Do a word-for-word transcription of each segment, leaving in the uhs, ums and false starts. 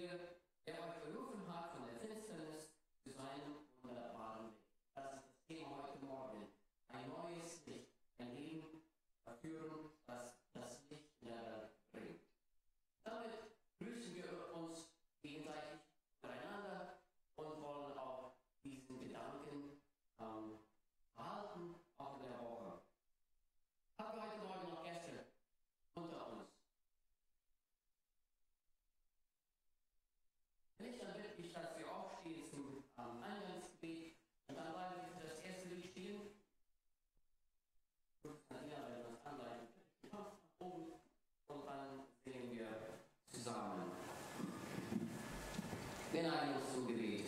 wir, der euch berufen hat von der Finsternis zu seinem wunderbaren Licht. Das ist das Thema heute Morgen. Ein neues Licht, ein Leben führen, das das Licht in der Welt bringt. Damit grüßen wir uns gegenseitig miteinander und wollen auch diesen Gedanken ähm, behalten, auch in der Woche. Haben wir heute Morgen noch Gäste unter uns? Wenn ich dann bitte ich, dass wir aufstehen zum ähm, Eingangsgebet und dann bleiben wir für das erste Lied stehen. Dann ja, wenn wir das anleiten, oben und dann singen wir zusammen. Wir neigen uns zum Gebet.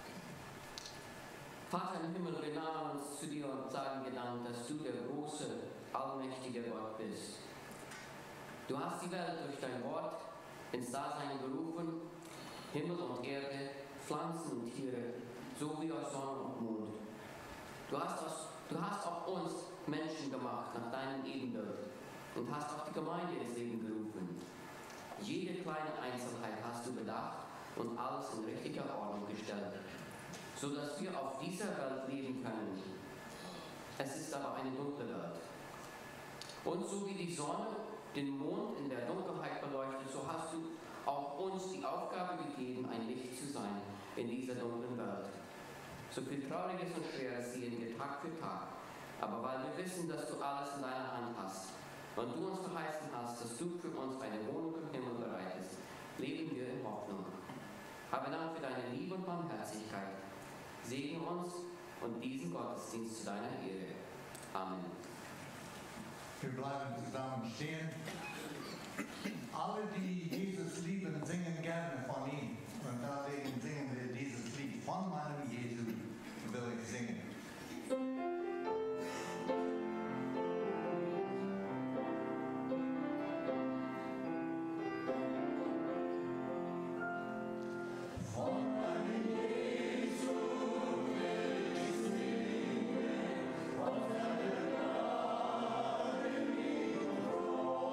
Vater im Himmel, wir nahen uns zu dir und sagen dir Dank, dass du der große, allmächtige Gott bist. Du hast die Welt durch dein Wort ins Dasein gerufen, Himmel und Erde, Pflanzen und Tiere, sowie aus Sonne und Mond. Du hast, aus, du hast auch uns Menschen gemacht nach deinem Ebenbild und hast auch die Gemeinde ins Leben gerufen. Jede kleine Einzelheit hast du bedacht und alles in richtiger Ordnung gestellt, sodass wir auf dieser Welt leben können. Es ist aber eine dunkle Welt. Und so wie die Sonne den Mond in der Dunkelheit beleuchtet, so hast du auch uns die Aufgabe gegeben, ein Licht zu sein in dieser dunklen Welt. So viel Trauriges und Schweres sehen wir Tag für Tag, aber weil wir wissen, dass du alles in deiner Hand hast und du uns verheißen hast, dass du für uns eine Wohnung im Himmel bereitest, leben wir in Hoffnung. Habe Dank für deine Liebe und Barmherzigkeit. Segne uns und diesen Gottesdienst zu deiner Ehre. Amen. Wir bleiben zusammen stehen. Alle, die Jesus lieben, singen gerne von ihm. Und deswegen singen wir dieses Lied. Von meinem Jesu will ich singen.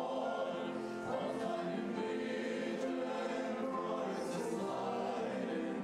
Von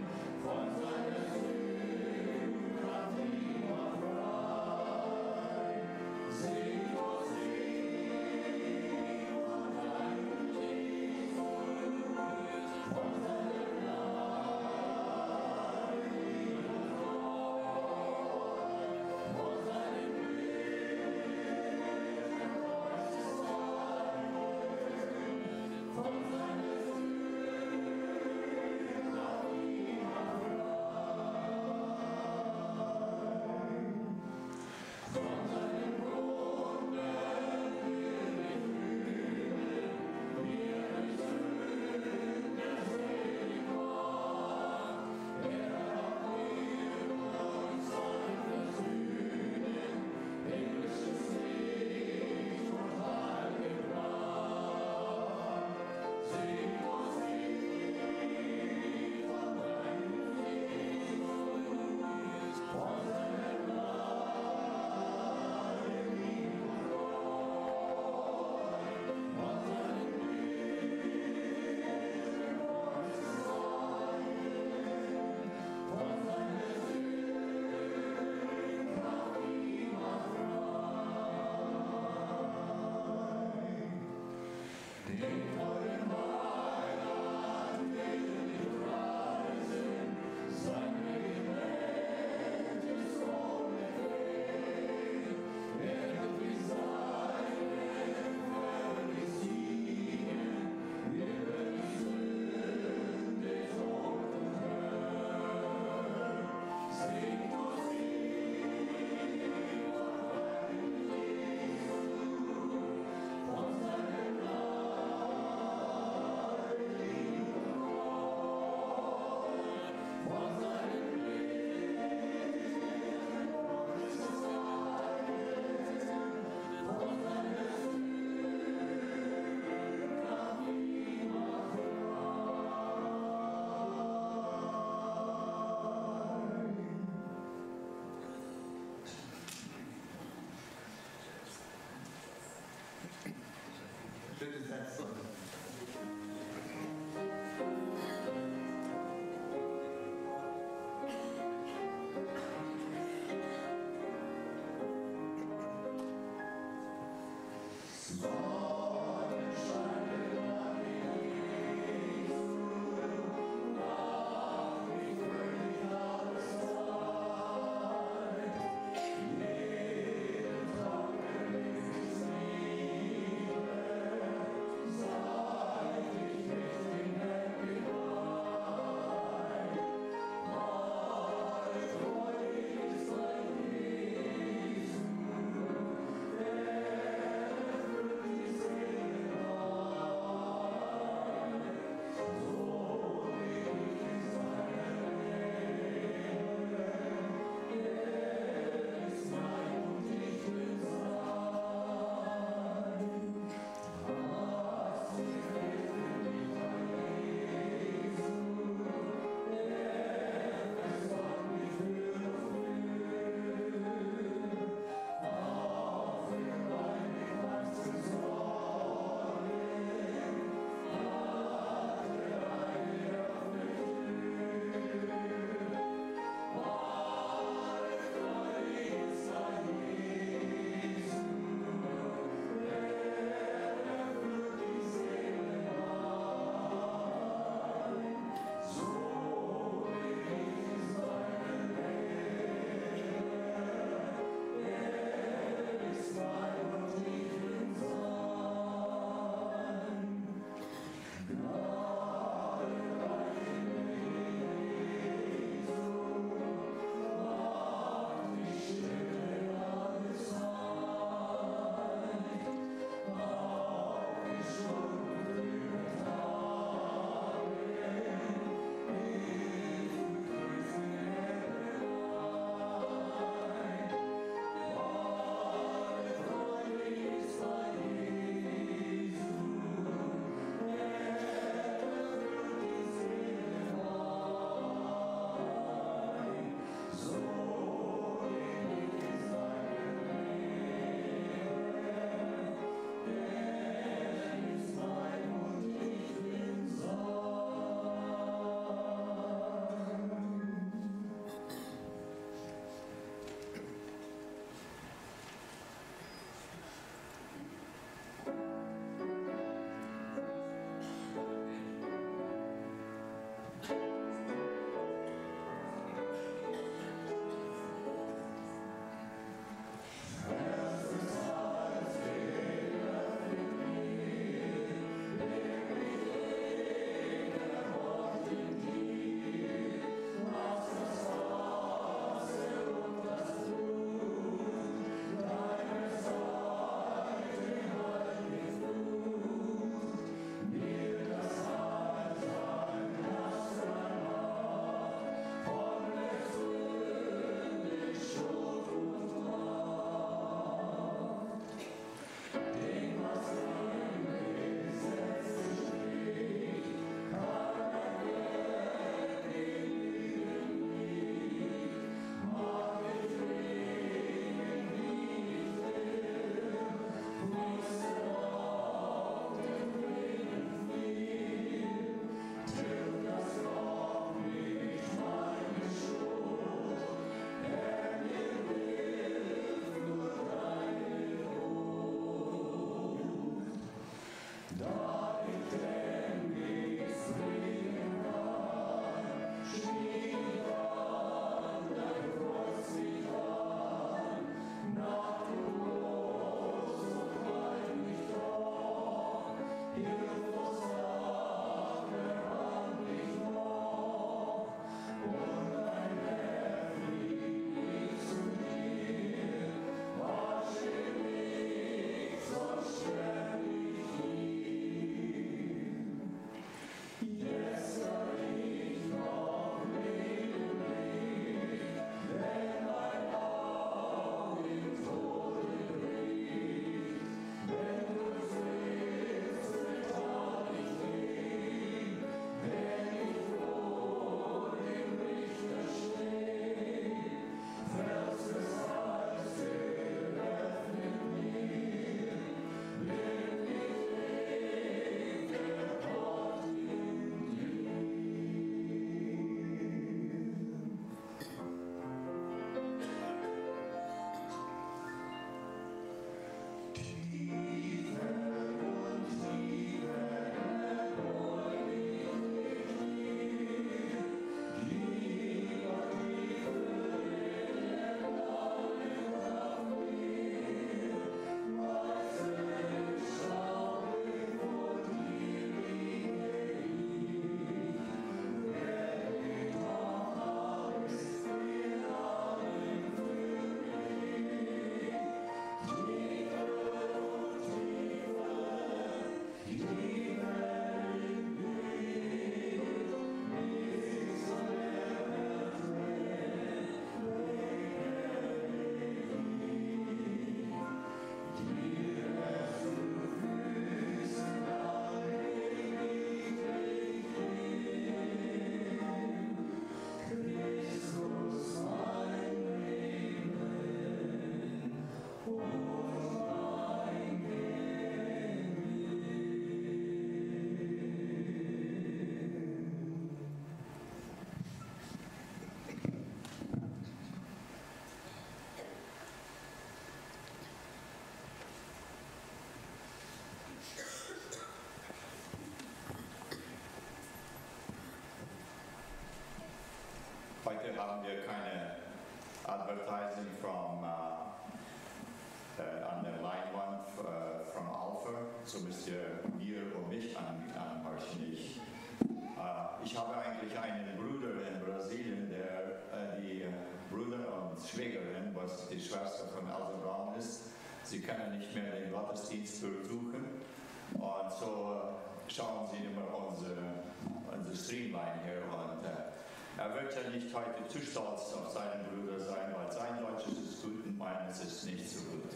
Heute haben wir keine Advertising from, uh, uh, an der Leinwand uh, from Alpha, so müsst ihr mir und mich an, anhorchen. Ich, uh, ich habe eigentlich einen Bruder in Brasilien, der uh, die Bruder und Schwägerin, was die Schwester von Elsa Braun ist, sie können nicht mehr den Gottesdienst besuchen und so schauen sie immer unsere, unsere Streamline hier und uh, er wird ja nicht heute zu stolz auf seinen Bruder sein, weil sein Deutsch ist gut und meines ist nicht so gut.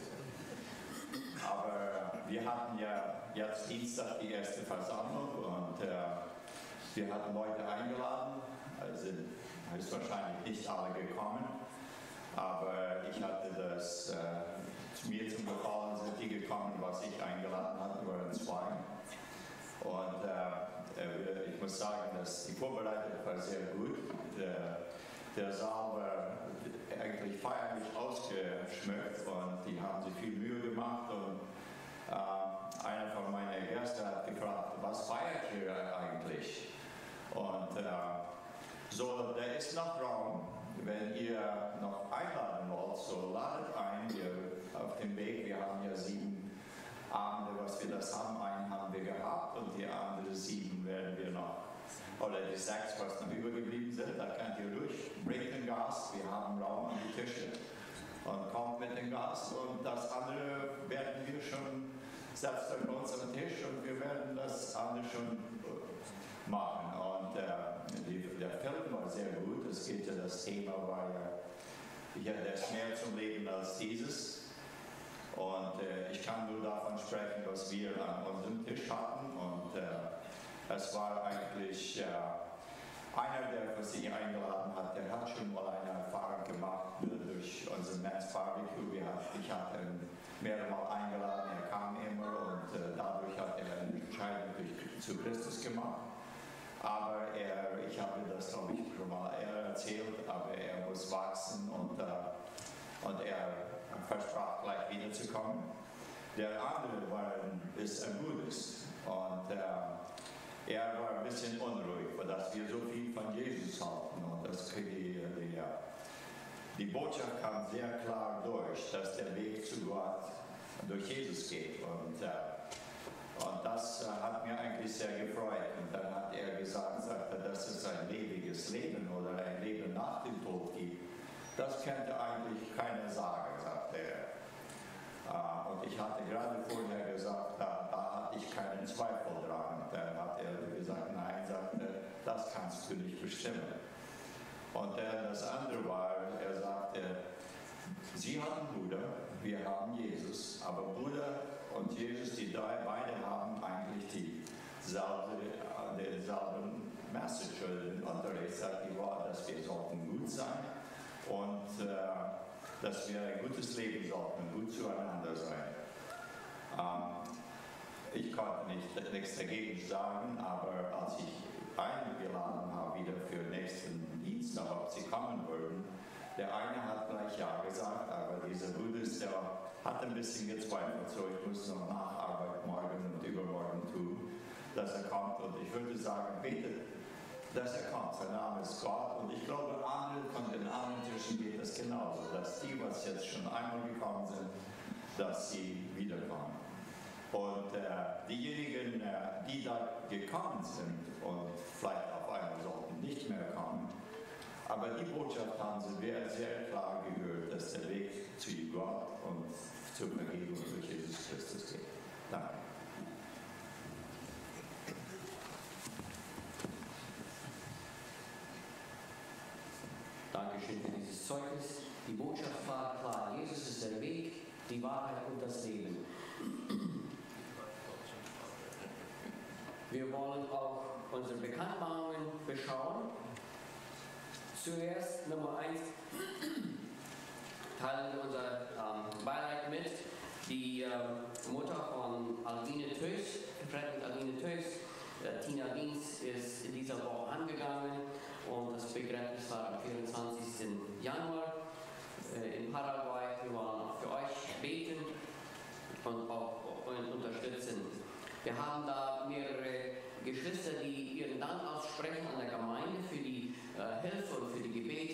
Aber wir hatten ja jetzt Dienstag die erste Versammlung und äh, wir hatten Leute eingeladen, also ist wahrscheinlich nicht alle gekommen, aber ich hatte das, äh, zu mir zum Gefallen sind die gekommen, was ich eingeladen hatte, waren zwei. Und äh, ich muss sagen, dass die Vorbereitung war sehr gut. Der, der Saal war eigentlich feierlich ausgeschmückt und die haben sich viel Mühe gemacht. Und äh, einer von meinen Gästen hat gefragt, was feiert ihr eigentlich? Und äh, so, da ist noch Raum. Wenn ihr noch einladen wollt, so ladet ein. Wir auf dem Weg, wir haben ja sieben Abende, was wir das haben, einen haben wir gehabt und die anderen sieben werden wir noch, oder die sechs, was noch übergeblieben sind, da könnt ihr durch. Bringt den Gast, wir haben Raum an die Tische und kommt mit dem Gast und das andere werden wir schon, setzt euch bei uns am Tisch und wir werden das andere schon machen. Und äh, die, der Film war sehr gut, es geht ja, das Thema war ja, ja, der ist mehr zum Leben als dieses. Und äh, ich kann nur davon sprechen, was wir an unserem Tisch hatten. Und äh, es war eigentlich äh, einer, der was sie eingeladen hat, der hat schon mal eine Erfahrung gemacht durch unser Men's Barbecue. Wir hat, ich hatte ihn mehrere Mal eingeladen, er kam immer und äh, dadurch hat er eine Entscheidung durch, zu Christus gemacht. Aber er, ich habe das, glaube ich, schon mal erzählt, aber er muss wachsen und, äh, und er versprach gleich wiederzukommen. Der andere war, ist ein Buddhist und äh, er war ein bisschen unruhig, weil dass wir so viel von Jesus halten und das die, die, die Botschaft kam sehr klar durch, dass der Weg zu Gott durch Jesus geht und, äh, und das äh, hat mir eigentlich sehr gefreut und dann hat er gesagt, sagte, dass es ein ewiges Leben oder ein Leben nach dem Tod gibt. Das könnte eigentlich keiner sagen, sagte er. Uh, und ich hatte gerade vorher gesagt, da, da hatte ich keinen Zweifel dran. Und dann hat er gesagt, nein, sagte, das kannst du nicht bestimmen. Und dann das andere war, er sagte, Sie haben Buddha, wir haben Jesus, aber Buddha und Jesus, die drei, beide haben eigentlich dieselbe, denselben Message oder den Unterricht, sagt die war, dass wir sollten gut sein. Und äh, dass wir ein gutes Leben sollten, gut zueinander sein. Ähm, ich konnte nicht, nichts dagegen sagen, aber als ich eingeladen habe wieder für nächsten Dienstag, ob sie kommen würden, der eine hat gleich ja gesagt, aber dieser Buddhist, der hat ein bisschen gezweifelt, so ich muss noch Nacharbeit morgen und übermorgen tun, dass er kommt. Und ich würde sagen, bitte, dass er kommt. Sein Name ist Gott und ich glaube, andere von den anderen Tischen geht es genauso, dass die, was jetzt schon einmal gekommen sind, dass sie wiederkommen. Und äh, diejenigen, äh, die da gekommen sind und vielleicht auf einmal sollten nicht mehr kommen, aber die Botschaft haben sie sehr, sehr klar gehört, dass der Weg zu Gott und zur Vergebung durch Jesus Christus geht. Danke. Dankeschön für dieses Zeugnis. Die Botschaft war klar. Jesus ist der Weg, die Wahrheit und das Leben. Wir wollen auch unsere Bekanntmachungen beschauen. Zuerst Nummer eins teilen wir unser ähm, Beileid mit. Die ähm, Mutter von Alwine Tös, Fredrik Alwine Tös, äh, Tina Wiens, ist in dieser Woche angegangen. Und das Begräbnis war am vierundzwanzigsten Januar äh, in Paraguay. Wir wollen auch für euch beten und auch und unterstützen. Wir haben da mehrere Geschwister, die ihren Dank aussprechen an der Gemeinde für die äh, Hilfe und für die Gebete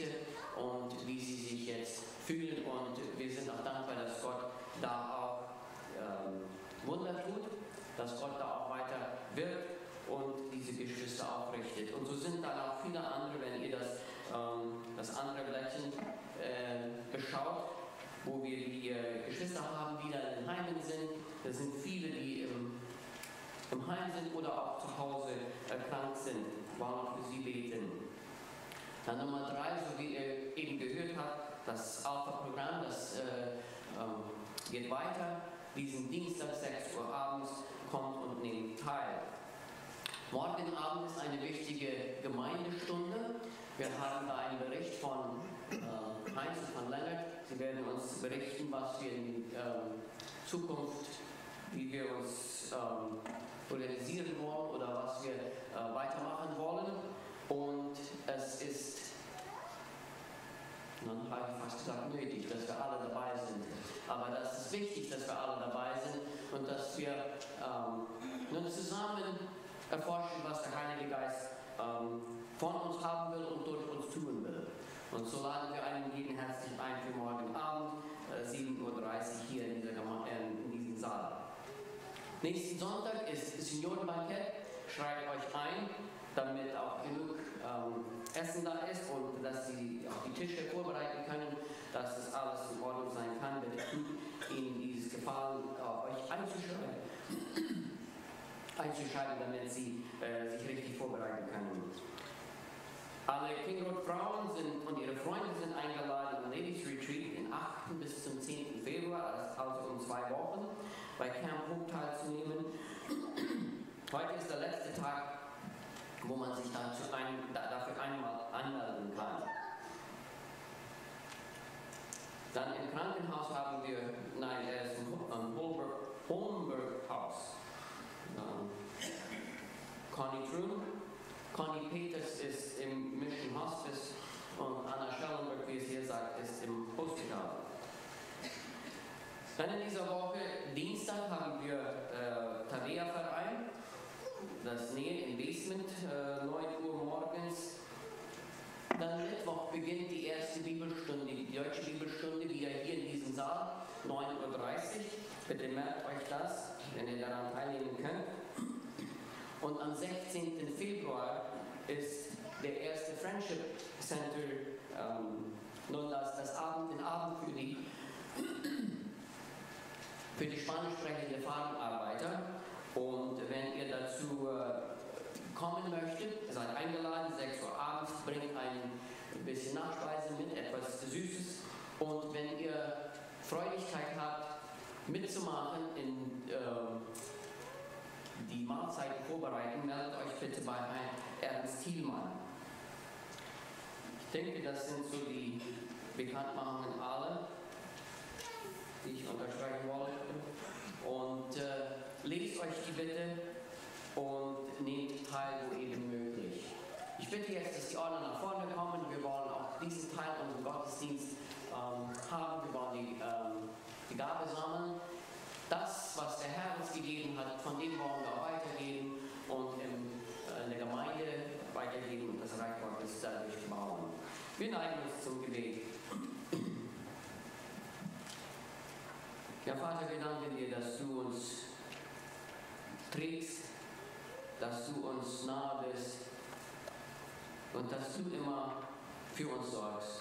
dass Gott da auch weiter wirkt und diese Geschwister aufrichtet. Und so sind dann auch viele andere, wenn ihr das, ähm, das andere Blättchen äh, beschaut, wo wir die äh, Geschwister haben, die da in den Heimen sind. Das sind viele, die im, im Heim sind oder auch zu Hause äh, krank sind, wollen auch für sie beten. Dann Nummer drei, so wie ihr eben gehört habt, das Alpha-Programm, das äh, ähm, geht weiter. Diesen Dienstag, sechs Uhr abends, kommt und nehmt teil. Morgen Abend ist eine wichtige Gemeindestunde. Wir haben da einen Bericht von äh, Heinz und von Lennart. Sie werden uns berichten, was wir in ähm, Zukunft, wie wir uns ähm, organisieren wollen oder was wir äh, weitermachen wollen. Und es ist, dann habe ich fast gesagt, nötig, dass wir alle dabei sind. Aber das ist wichtig, dass wir alle dabei sind und dass wir ähm, nun zusammen erforschen, was der Heilige Geist ähm, von uns haben will und durch uns tun will. Und so laden wir einen jeden herzlich ein für morgen Abend, äh, sieben Uhr dreißig hier in, dieser Gema- äh, in diesem Saal. Nächsten Sonntag ist Seniorenbankett. Schreibt euch ein, damit auch genug ähm, Essen da ist und dass sie auch die Tische vorbereiten können, dass das alles in Ordnung sein kann. Bitte tut ihnen dieses Gefallen, äh, euch einzuschreiben, einzuschreiben, damit sie äh, sich richtig vorbereiten können. Alle King Road Frauen sind und ihre Freunde sind eingeladen am Ladies Retreat den achten bis zum zehnten Februar, also um zwei Wochen, bei Camp Hope teilzunehmen. Heute ist der letzte Tag, wo man sich dazu ein, da, dafür einmal anmelden kann. Dann im Krankenhaus haben wir, nein, er ist im um, Holberg, Holmberg Haus. Um, Connie Trun, Connie Peters ist im Mission Hospice und Anna Schellenberg, wie es hier sagt, ist im Hospital. Dann in dieser Woche, Dienstag, haben wir äh, Tabea-Verein. Das Nähen im Basement, äh, neun Uhr morgens. Dann Mittwoch beginnt die erste Bibelstunde, die deutsche Bibelstunde, wieder hier in diesem Saal, neun Uhr dreißig. Bitte merkt euch das, wenn ihr daran teilnehmen könnt. Und am sechzehnten Februar ist der erste Friendship Center, ähm, nun das, das Abend, den Abend für die, für die spanisch sprechende Farbenarbeiter. Und wenn ihr dazu äh, kommen möchtet, seid eingeladen, sechs Uhr abends, bringt ein bisschen Nachspeise mit, etwas Süßes. Und wenn ihr Freudigkeit habt, mitzumachen, in äh, die Mahlzeiten vorbereiten, meldet euch bitte bei Ernst Thielmann. Ich denke, das sind so die Bekanntmachungen alle, die ich unterstreichen wollte. Und äh, lest euch die bitte und nehmt teil, wo eben möglich. Ich bitte jetzt, dass die Ordner nach vorne kommen. Wir wollen auch diesen Teil unseres Gottesdienstes ähm, haben. Wir wollen die, ähm, die Gabe sammeln. Das, was der Herr uns gegeben hat, von dem wollen wir auch weitergeben und in, äh, in der Gemeinde weitergeben und das Reich Gottes dadurch bauen. Wir neigen uns zum Gebet. Ja, Vater, wir danken dir, dass du uns trägst, dass du uns nahe bist und dass du immer für uns sorgst.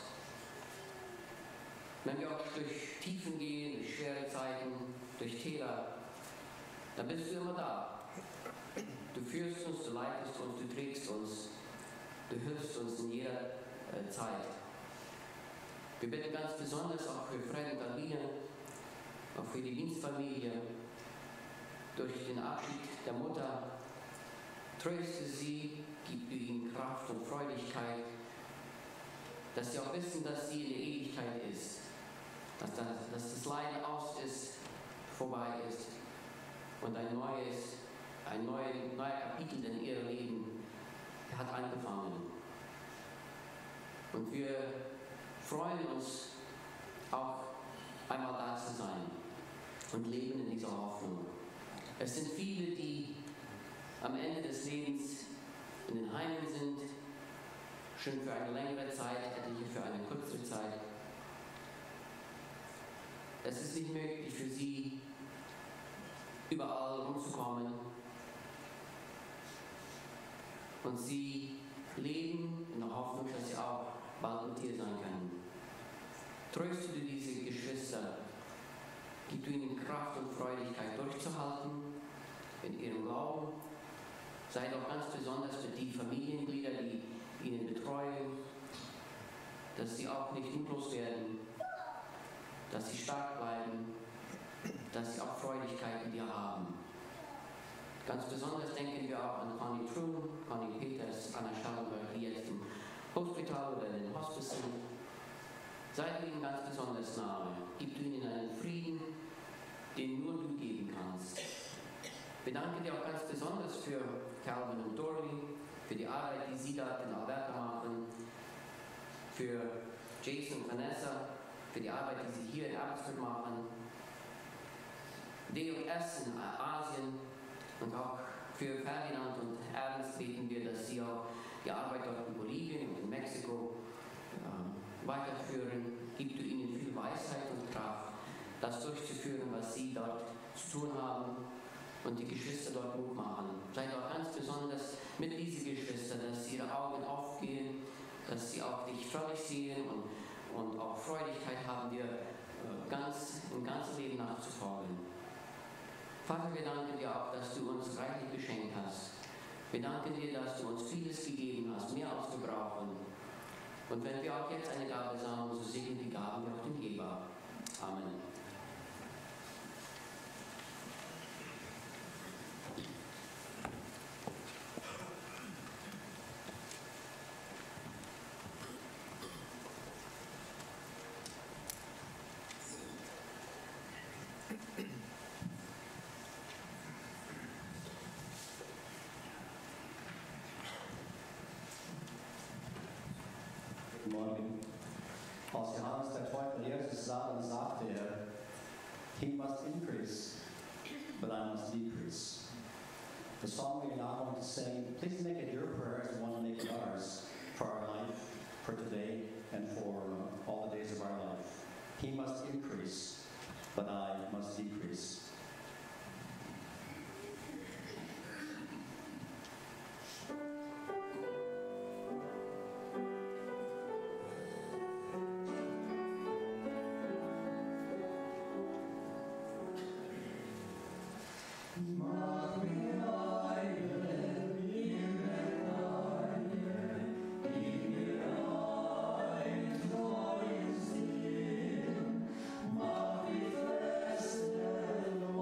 Wenn wir auch durch Tiefen gehen, durch schwere Zeiten, durch Täler, dann bist du immer da. Du führst uns, du leitest uns, du trägst uns, du hilfst uns in jeder äh, Zeit. Wir bitten ganz besonders auch für Fred und Albine, auch für die Dienstfamilie, durch den Abschied der Mutter. Tröste sie, gib du ihnen Kraft und Freudigkeit, dass sie auch wissen, dass sie in der Ewigkeit ist, dass das, dass das Leiden aus ist, vorbei ist und ein neues, ein neues, neuer Kapitel in ihr Leben hat angefangen. Und wir freuen uns auch einmal da zu sein und leben in dieser Hoffnung. Es sind viele, die am Ende des Lebens in den Heimen sind, schon für eine längere Zeit, etliche für eine kürzere Zeit. Es ist nicht möglich für sie, überall rumzukommen. Und sie leben in der Hoffnung, dass sie auch bald mit dir sein können. Tröste du diese Geschwister, gib du ihnen Kraft und Freudigkeit durchzuhalten in ihrem Glauben. Sei doch ganz besonders für die Familienglieder, die ihnen betreuen, dass sie auch nicht mutlos werden, dass sie stark bleiben, dass sie auch Freudigkeit in dir haben. Ganz besonders denken wir auch an Conny Trun, Conny Peters, Anna Schallenberg, die jetzt im Hospital oder in den Hospice sind. Sei du ihnen ganz besonders nahe. Gib du ihnen einen Frieden, den nur du geben kannst. Wir danken dir auch ganz besonders für Calvin und Dorley, für die Arbeit, die sie da in Alberta machen, für Jason und Vanessa, für die Arbeit, die sie hier in Abbotsford machen, D und S in Asien und auch für Ferdinand und Ernst beten wir, dass sie auch die Arbeit dort in Bolivien und in Mexiko äh, weiterführen. Gib du ihnen viel Weisheit und Kraft, das durchzuführen, was sie dort zu tun haben und die Geschwister dort Mut machen. Sei doch ganz besonders mit diesen Geschwistern, dass ihre Augen aufgehen, dass sie auch dich völlig sehen und, und auch Freudigkeit haben, dir äh, ganz, im ganzen Leben nachzufolgen. Vater, wir danken dir auch, dass du uns reichlich geschenkt hast. Wir danken dir, dass du uns vieles gegeben hast, mehr als wir brauchen. Und wenn wir auch jetzt eine Gabe sammeln, so segnen die Gaben wir auch den Geber. Amen. Guten Morgen. Als Johannes der Täufer Jesus sah, dann sagte er, He must increase, but I must decrease. The song we now want to sing, please make it your prayer as we want to make it ours for our life, for today, and for uh, all the days of our life. He must increase, but I must decrease. Lord.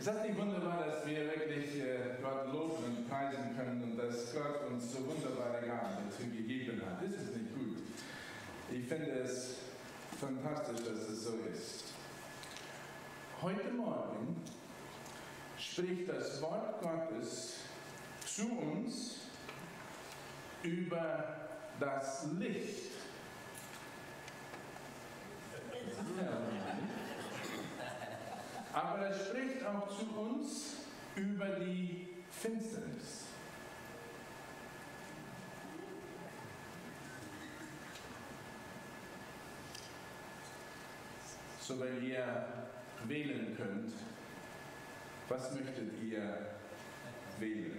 Ist das nicht wunderbar, dass wir wirklich äh, Gott loben und preisen können und dass Gott uns so wunderbare Gaben dazu gegeben hat? Ist es nicht gut? Ich finde es fantastisch, dass es so ist. Heute Morgen spricht das Wort Gottes zu uns über das Licht. Aber es spricht auch zu uns über die Finsternis. So, wenn ihr wählen könnt, was möchtet ihr wählen?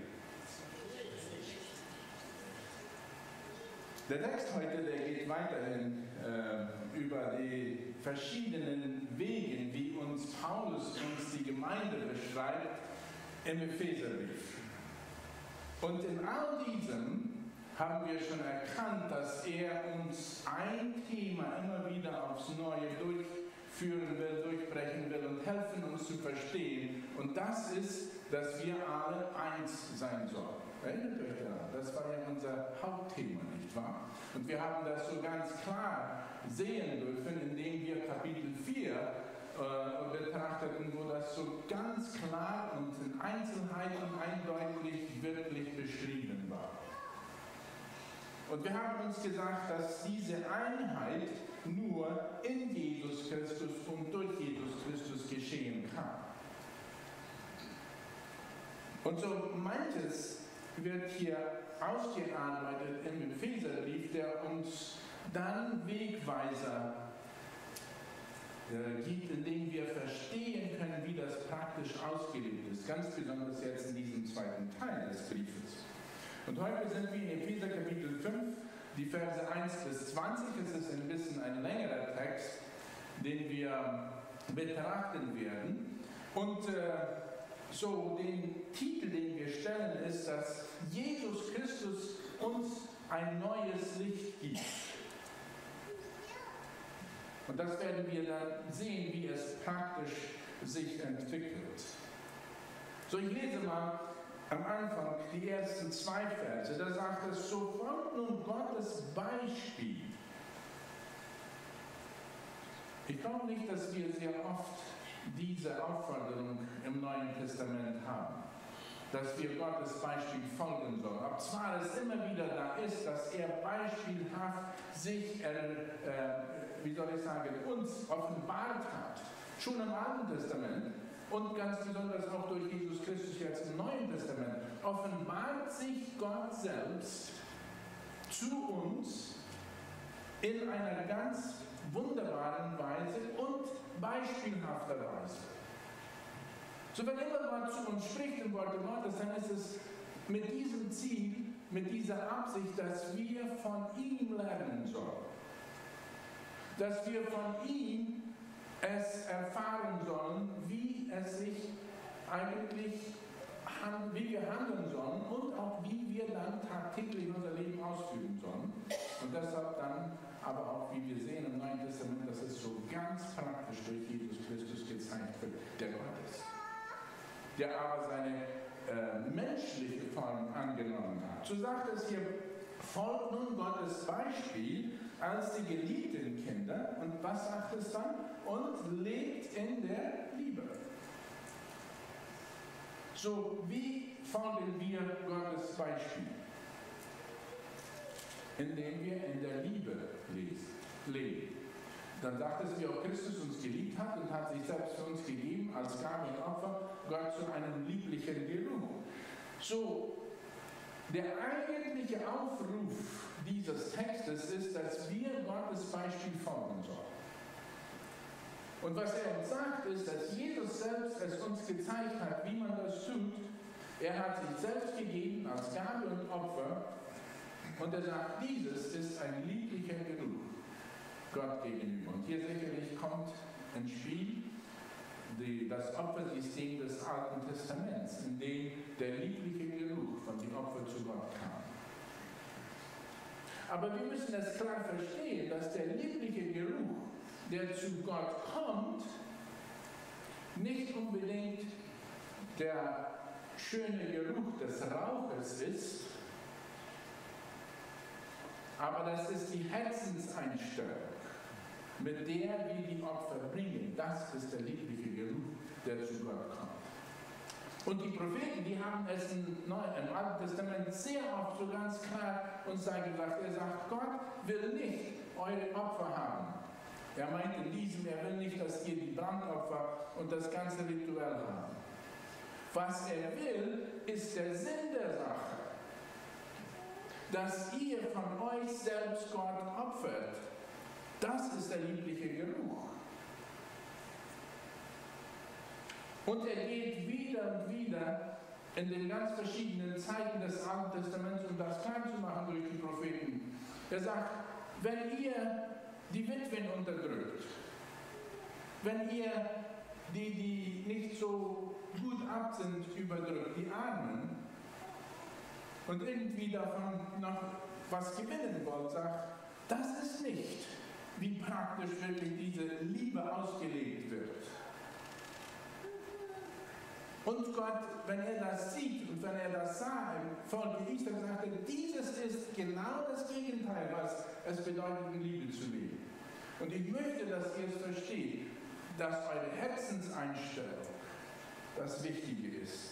Der Text heute, der geht weiterhin äh, über die verschiedenen Wegen, wie uns Paulus uns die Gemeinde beschreibt im Epheserbrief. Und in all diesem haben wir schon erkannt, dass er uns ein Thema immer wieder aufs Neue durchführen will, durchbrechen will und helfen uns zu verstehen. Und das ist, dass wir alle eins sein sollen. Erinnert euch daran, das war ja unser Hauptthema, nicht wahr? Und wir haben das so ganz klar sehen dürfen, indem wir Kapitel vier äh, betrachteten, wo das so ganz klar und in Einzelheiten eindeutig wirklich beschrieben war. Und wir haben uns gesagt, dass diese Einheit nur in Jesus Christus und durch Jesus Christus geschehen kann. Und so manches wird hier ausgearbeitet im Epheserbrief, der uns dann Wegweiser äh, gibt, indem wir verstehen können, wie das praktisch ausgelebt ist. Ganz besonders jetzt in diesem zweiten Teil des Briefes. Und heute sind wir in Epheser Kapitel fünf, die Verse eins bis zwanzig. Es ist ein bisschen ein längerer Text, den wir betrachten werden. Und äh, so den Titel, den wir stellen, ist, dass Jesus Christus uns ein neues Licht gibt. Und das werden wir dann sehen, wie es praktisch sich entwickelt. So, ich lese mal am Anfang die ersten zwei Verse. Da sagt es, so folgt nun Gottes Beispiel. Ich glaube nicht, dass wir sehr oft diese Aufforderung im Neuen Testament haben, dass wir Gottes Beispiel folgen sollen. Ob zwar es immer wieder da ist, dass er beispielhaft sich, äh, äh, wie soll ich sagen, uns offenbart hat, schon im Alten Testament und ganz besonders auch durch Jesus Christus jetzt im Neuen Testament, offenbart sich Gott selbst zu uns in einer ganz wunderbaren Weise und beispielhafter Weise. So, wenn immer Gott zu uns spricht im Wort Gottes, dann ist es mit diesem Ziel, mit dieser Absicht, dass wir von ihm lernen sollen. Dass wir von ihm es erfahren sollen, wie es sich eigentlich, wie wir handeln sollen und auch wie wir dann tagtäglich unser Leben ausführen sollen. Und deshalb dann aber auch, wie wir sehen im Neuen Testament, dass es so ganz praktisch durch Jesus Christus gezeigt wird, der Gott ist. Der aber seine äh, menschliche Form angenommen hat. So sagt es hier, folgt nun Gottes Beispiel als die geliebten Kinder. Und was sagt es dann? Und lebt in der Liebe. So, wie folgen wir Gottes Beispiel? Indem wir in der Liebe leben. Dann sagt es, wie auch Christus uns geliebt hat und hat sich selbst für uns gegeben als Gabe und Opfer, Gott zu einem lieblichen Geruch. So, der eigentliche Aufruf dieses Textes ist, dass wir Gottes Beispiel folgen sollen. Und was er uns sagt, ist, dass Jesus selbst es uns gezeigt hat, wie man das tut. Er hat sich selbst gegeben als Gabe und Opfer. Und er sagt, dieses ist ein lieblicher Geruch Gott gegenüber. Und hier sicherlich kommt ins Spiel die, das Opfersystem des Alten Testaments, in dem der liebliche Geruch von den Opfern zu Gott kam. Aber wir müssen es klar verstehen, dass der liebliche Geruch, der zu Gott kommt, nicht unbedingt der schöne Geruch des Rauches ist, aber das ist die Herzenseinstellung, mit der wir die Opfer bringen. Das ist der liebliche Geruch, der zu Gott kommt. Und die Propheten, die haben es im, Neuen, im Alten Testament sehr oft so ganz klar uns gesagt. Er sagt, Gott will nicht eure Opfer haben. Er meint in diesem, er will nicht, dass ihr die Brandopfer und das ganze Rituell habt. Was er will, ist der Sinn der Sache. Dass ihr von euch selbst Gott opfert. Das ist der liebliche Geruch. Und er geht wieder und wieder in den ganz verschiedenen Zeiten des Alten Testaments, um das klar zu machen durch die Propheten. Er sagt, wenn ihr die Witwen unterdrückt, wenn ihr die, die nicht so gut ab sind, überdrückt, die Armen, und irgendwie davon noch was gewinnen wollt, sagt, das ist nicht, wie praktisch wirklich diese Liebe ausgelegt wird. Und Gott, wenn er das sieht und wenn er das sah im Volk Israel, sagte, dieses ist genau das Gegenteil, was es bedeutet, in Liebe zu leben. Und ich möchte, dass ihr es versteht, dass eure Herzenseinstellung das Wichtige ist.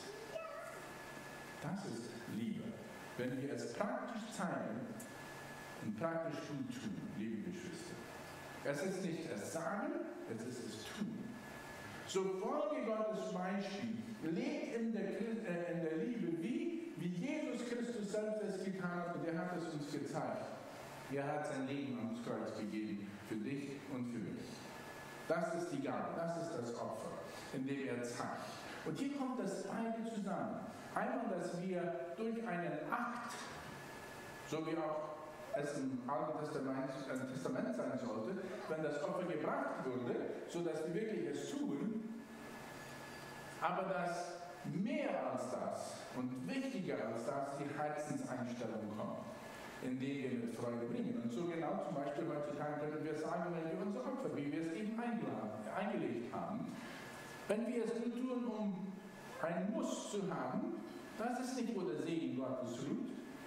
Das ist Liebe. Wenn wir es praktisch zeigen und praktisch gut tun, liebe Geschwister. Es ist nicht es sagen, es ist es tun. So folge Gottes Beispiel, lebt in der, äh, in der Liebe, wie, wie Jesus Christus selbst es getan hat, und er hat es uns gezeigt. Er hat sein Leben ans Kreuz gegeben, für dich und für mich. Das ist die Gabe, das ist das Opfer, in dem er zeigt. Und hier kommt das beide zusammen. Einmal, dass wir durch einen Akt, so wie auch es im Alten Testament, äh, Testament sein sollte, wenn das Opfer gebracht wurde, so dass wir wirklich es tun, aber dass mehr als das und wichtiger als das die Herzenseinstellung kommt, indem wir mit Freude bringen. Und so genau zum Beispiel heutzutage können wir sagen, wenn wir unser Opfer, wie wir es eben eingelegt haben, wenn wir es nur tun, um ein Muss zu haben, das ist nicht, wo der Segen Gottes ruht.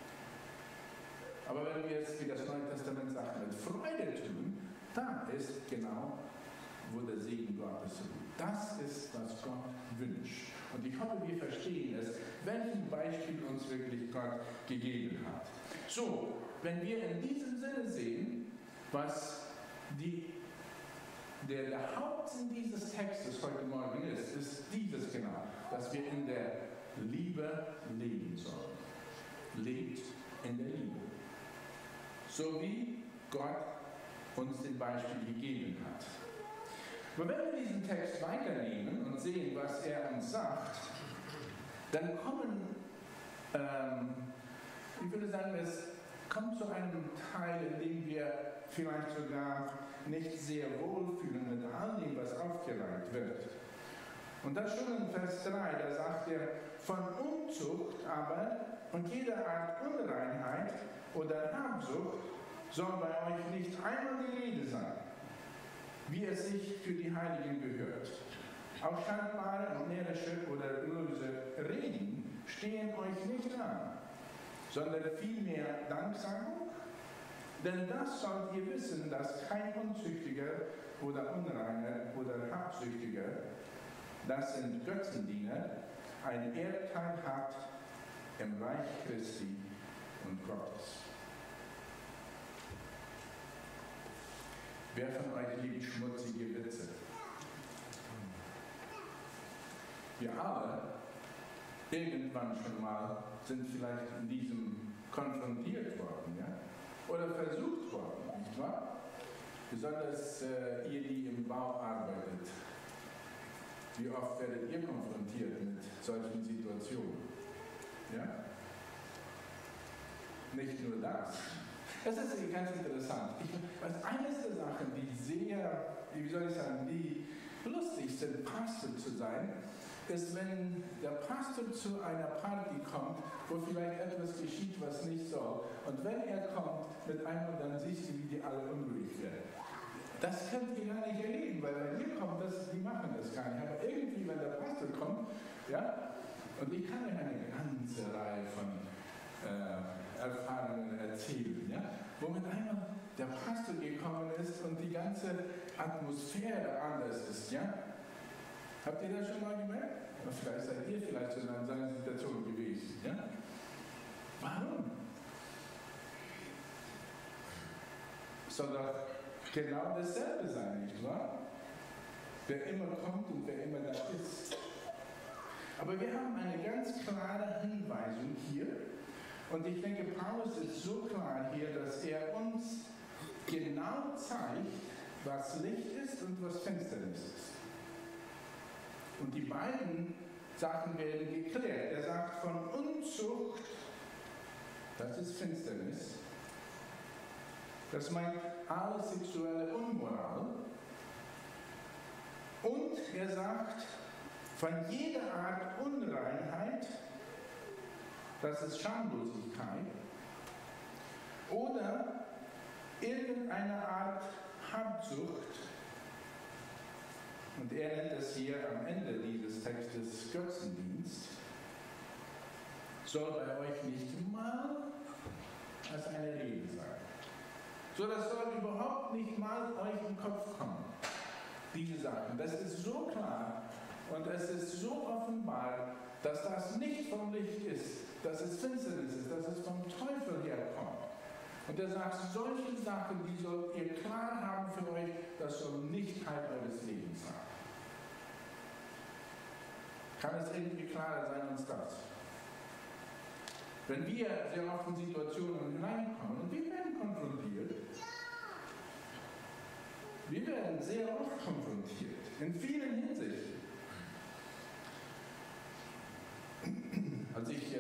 Aber wenn wir es, wie das Neue Testament sagt, mit Freude tun, da ist genau, wo der Segen Gottes ruht. Das ist, was Gott wünscht. Und ich hoffe, wir verstehen es, welchen Beispiel uns wirklich Gott gegeben hat. So, wenn wir in diesem Sinne sehen, was die, der, der Hauptsinn dieses Textes heute Morgen ist, ist dieses genau, dass wir in der Liebe leben sollen. Lebt in der Liebe. So wie Gott uns den Beispiel gegeben hat. Aber wenn wir diesen Text weiternehmen und sehen, was er uns sagt, dann kommen, ähm, ich würde sagen, es kommt zu einem Teil, in dem wir vielleicht sogar nicht sehr wohl fühlen mit all dem, was aufgereiht wird. Und das schon in Vers drei, da sagt er, von Unzucht aber und jeder Art Unreinheit oder Habsucht soll bei euch nicht einmal die Rede sein, wie es sich für die Heiligen gehört. Auch schandbare und närrische oder böse Reden stehen euch nicht an, sondern vielmehr Danksagung, denn das sollt ihr wissen, dass kein Unzüchtiger oder Unreiner oder Habsüchtiger, das sind Götzendiener, ein Erbteil hat im Reich Christi und Gottes. Wer von euch liebt schmutzige Witze? Wir alle, irgendwann schon mal, sind vielleicht in diesem konfrontiert worden, ja? Oder versucht worden, nicht wahr? Besonders äh, ihr, die im Bau arbeitet. Wie oft werdet ihr konfrontiert mit solchen Situationen? Ja? Nicht nur das. Das ist ganz interessant. Ich, also eines der Sachen, die sehr, wie soll ich sagen, die lustig sind, Pastor zu sein, ist, wenn der Pastor zu einer Party kommt, wo vielleicht etwas geschieht, was nicht soll. Und wenn er kommt, mit einmal, dann siehst du, wie die alle unruhig werden. Das könnt ihr gar nicht erleben, weil wenn ihr kommt, das, die machen das gar nicht. Aber irgendwie, wenn der Pastor kommt, Ja? Und ich kann euch eine ganze Reihe von äh, Erfahrungen erzählen, ja? Wo mit einmal der Pastor gekommen ist und die ganze Atmosphäre anders ist. Ja? Habt ihr das schon mal gemerkt? Oder vielleicht seid ihr vielleicht schon in so einer Situation gewesen. Ja? Warum? Soll doch genau dasselbe sein, nicht wahr? Wer immer kommt und wer immer da ist. Aber wir haben eine ganz klare Hinweisung hier. Und ich denke, Paulus ist so klar hier, dass er uns genau zeigt, was Licht ist und was Finsternis ist. Und die beiden Sachen werden geklärt. Er sagt von Unzucht, das ist Finsternis. Das meint alle sexuelle Unmoral. Und er sagt, von jeder Art Unreinheit, das ist Schamlosigkeit, oder irgendeine Art Habsucht, und er nennt es hier am Ende dieses Textes Götzendienst, soll bei euch nicht mal als eine Rede sein. So, das soll überhaupt nicht mal euch im Kopf kommen, diese Sachen. Das ist so klar und es ist so offenbar, dass das nicht vom Licht ist, dass es Finsternis ist, dass es vom Teufel herkommt. Und er sagt, solche Sachen, die sollt ihr klar haben für euch, das soll nicht Teil eures Lebens sein. Kann es irgendwie klarer sein als das? Wenn wir sehr oft in Situationen hineinkommen und wir werden konfrontiert, wir werden sehr oft konfrontiert, in vielen Hinsichten. Als ich äh,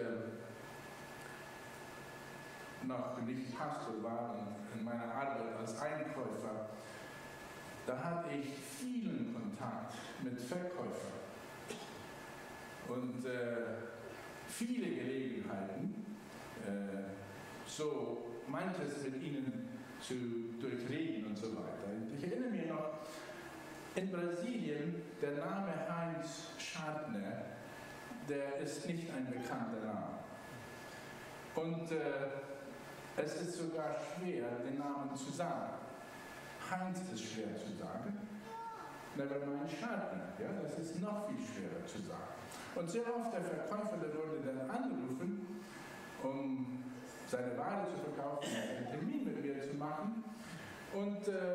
noch nicht Pastor war und in meiner Arbeit als Einkäufer, da hatte ich vielen Kontakt mit Verkäufern und äh, viele Gelegenheiten, äh, so manches mit ihnen zu durchreden und so weiter. Ich erinnere mich noch, in Brasilien, der Name Heinz Schadner, der ist nicht ein bekannter Name. Und äh, es ist sogar schwer, den Namen zu sagen. Heinz ist schwer zu sagen. Nevermind Schadner, ja, das ist noch viel schwerer zu sagen. Und sehr oft der Verkäufer, der wurde dann anrufen, um seine Ware zu verkaufen, einen Termin mit mir zu machen. Und äh,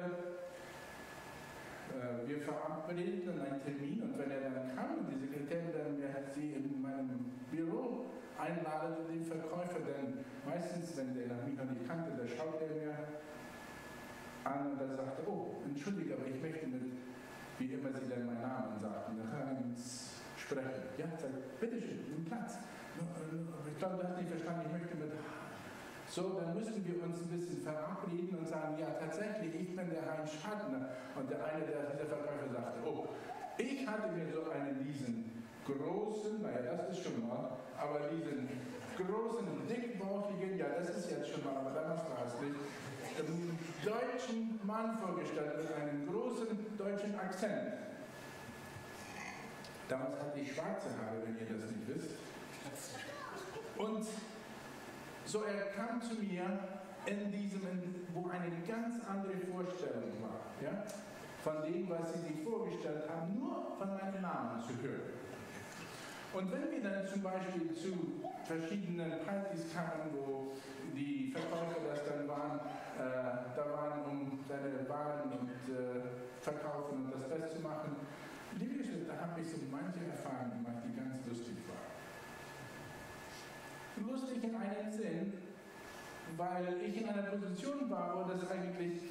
äh, wir verabredeten einen Termin und wenn er dann kam und die Sekretärin dann mir sie in meinem Büro einladet und den Verkäufer dann meistens, wenn der mich noch nicht kannte, da schaut er mir an und dann sagte, oh, entschuldige, aber ich möchte mit, wie immer sie dann meinen Namen sagten, Heinz sprechen. Ja, sagt, bitteschön, nimm Platz. Ich glaube, du hast nicht verstanden, ich möchte mit. So, dann müssen wir uns ein bisschen verabreden und sagen, ja, tatsächlich, ich bin der Heinz Schadner. Und der eine, der, dieser Verkäufer sagte, oh, ich hatte mir so einen, diesen großen, naja, das ist schon mal, aber diesen großen, dickbauchigen, ja, das ist jetzt schon mal, aber damals war es nicht, einen deutschen Mann vorgestellt mit einem großen deutschen Akzent. Damals hatte ich schwarze Haare, wenn ihr das nicht wisst. Und so er kam zu mir in diesem, wo eine ganz andere Vorstellung war, ja, von dem, was sie sich vorgestellt haben, nur von meinem Namen zu hören. Und wenn wir dann zum Beispiel zu verschiedenen Partys kamen, wo die Verkäufer das dann waren, äh, da waren, um seine Waren und äh, verkaufen und das Beste zu machen, liebe Geschwister, da habe ich so manche Erfahrungen gemacht, die ganz lustig waren. Lustig in einem Sinn, weil ich in einer Position war, wo das eigentlich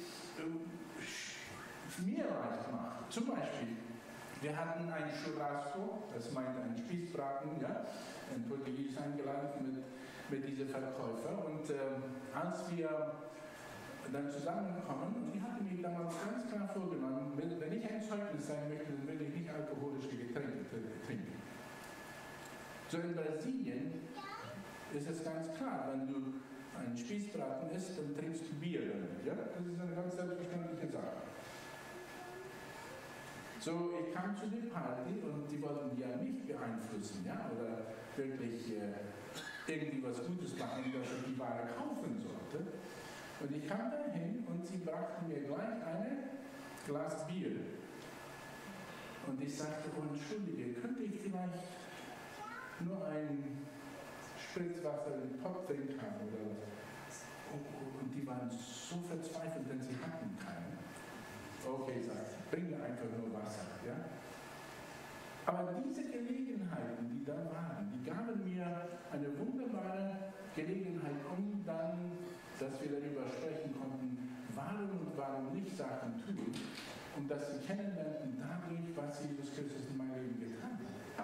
äh, mir leicht macht. Zum Beispiel, wir hatten ein Churrasco, das meint ein Spießbraten, ja, in Portugiesisch eingeladen mit, mit diesem Verkäufer. Und äh, als wir dann zusammenkommen, und ich hatte mir damals ganz klar vorgenommen, wenn ich ein Zeugnis sein möchte, dann will ich nicht alkoholische Getränke trinken. So in Brasilien ist es ganz klar, wenn du einen Spießbraten isst, dann trinkst du Bier damit. Ja? Das ist eine ganz selbstverständliche Sache. So, ich kam zu der Party und die wollten ja mich beeinflussen, ja, oder wirklich äh, irgendwie was Gutes machen, dass ich die Ware kaufen sollte. Und ich kam dahin und sie brachten mir gleich ein Glas Bier. Und ich sagte, oh, entschuldige, könnte ich vielleicht nur ein Spritzwasser in Pop trinken haben oder was? Und die waren so verzweifelt, denn sie hatten keinen. Okay, sagt sie, bring mir einfach nur Wasser. Ja? Aber diese Gelegenheiten, die da waren, die gaben mir eine wunderbare Gelegenheit, um dann, dass wir darüber sprechen konnten, warum und warum nicht Sachen tun, um dass sie kennenlernen dadurch, was Jesus Christus in meinem Leben getan hat.